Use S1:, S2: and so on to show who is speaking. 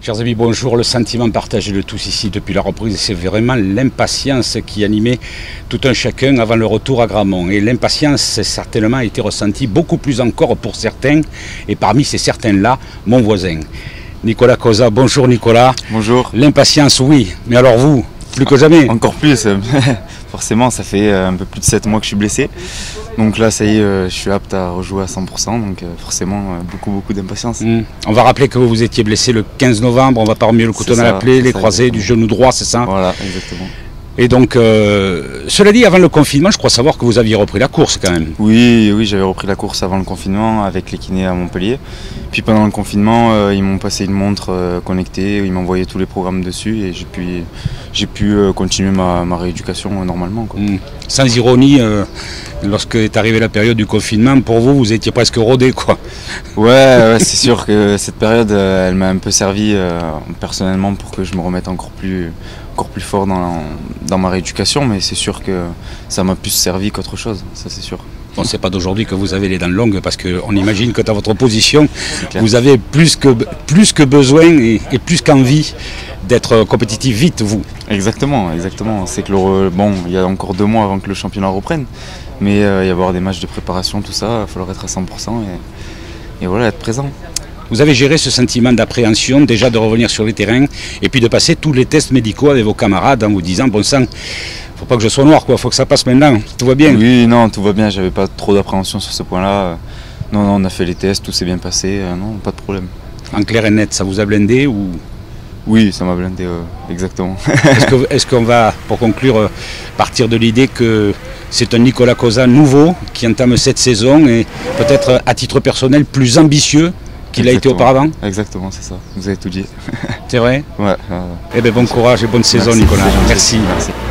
S1: Chers amis, bonjour. Le sentiment partagé de tous ici depuis la reprise, c'est vraiment l'impatience qui animait tout un chacun avant le retour à Gramont. Et l'impatience, certainement, a été ressentie beaucoup plus encore pour certains. Et parmi ces certains-là, mon voisin, Nicolas Cosa. Bonjour Nicolas.
S2: Bonjour.
S1: L'impatience, oui. Mais alors vous, plus que jamais.
S2: Encore plus. Forcément, ça fait un peu plus de 7 mois que je suis blessé. Donc là, ça y est, je suis apte à rejouer à 100%. Donc forcément, beaucoup d'impatience.
S1: On va rappeler que vous étiez blessé le 15 novembre. On va pas remuer le couteau dans la plaie, les croisés du genou droit, c'est ça?
S2: Voilà, exactement.
S1: Et donc, cela dit, avant le confinement, je crois savoir que vous aviez repris la course quand même.
S2: Oui, j'avais repris la course avant le confinement avec les kinés à Montpellier. Puis pendant le confinement, ils m'ont passé une montre connectée, ils m'envoyaient tous les programmes dessus et j'ai pu continuer ma rééducation normalement, quoi.
S1: Sans ironie, lorsque est arrivée la période du confinement, pour vous, vous étiez presque rodé, quoi.
S2: Ouais, c'est sûr que cette période, elle m'a un peu servi personnellement pour que je me remette encore plus fort dans ma rééducation, mais c'est sûr que ça m'a plus servi qu'autre chose, ça c'est sûr.
S1: Bon, c'est pas d'aujourd'hui que vous avez les dents longues, parce qu'on imagine que dans votre position, vous avez plus que besoin et plus qu'envie d'être compétitif vite, vous.
S2: Exactement. C'est que bon, il y a encore 2 mois avant que le championnat reprenne, mais il y avoir des matchs de préparation, tout ça, il va falloir être à 100% et voilà, être présent.
S1: Vous avez géré ce sentiment d'appréhension, déjà de revenir sur les terrains, et puis de passer tous les tests médicaux avec vos camarades en vous disant, bon sang, faut pas que je sois noir, quoi, faut que ça passe maintenant, tout va bien.
S2: Oui, non, tout va bien, j'avais pas trop d'appréhension sur ce point-là. Non, on a fait les tests, tout s'est bien passé, non, pas de problème.
S1: En clair et net, ça vous a blindé ou...
S2: Oui, ça m'a blindé, exactement.
S1: Est-ce qu'on va, pour conclure, partir de l'idée que c'est un Nicolas Cosa nouveau qui entame cette saison et peut-être à titre personnel plus ambitieux qu'il a été auparavant?
S2: Exactement, c'est ça, vous avez tout dit.
S1: C'est vrai?
S2: Ouais.
S1: Eh bien, bon courage et bonne saison, Nicolas. Merci.